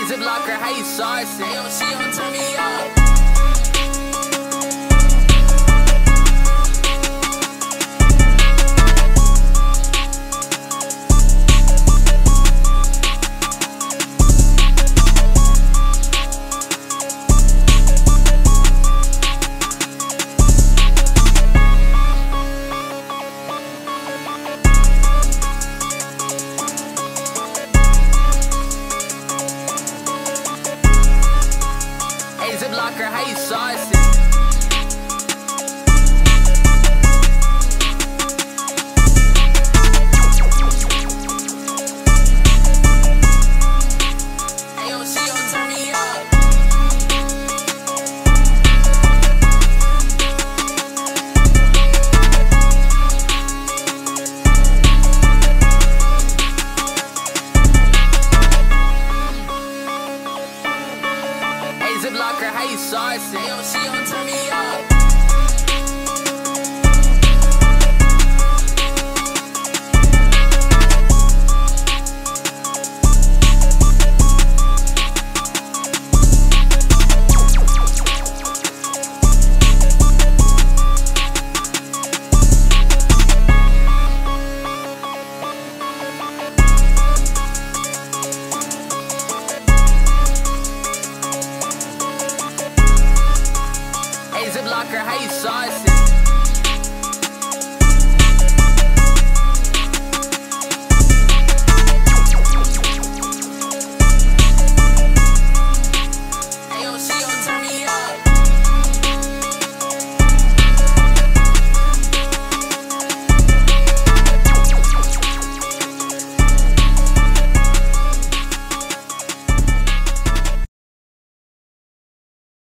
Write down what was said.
Ziplocker, how you sauce it? She don't turn me up. Ziplocker, how you sauce it? Ziplocker, how you sauce it? She don't turn me up. Ziplocker, how you sauce it?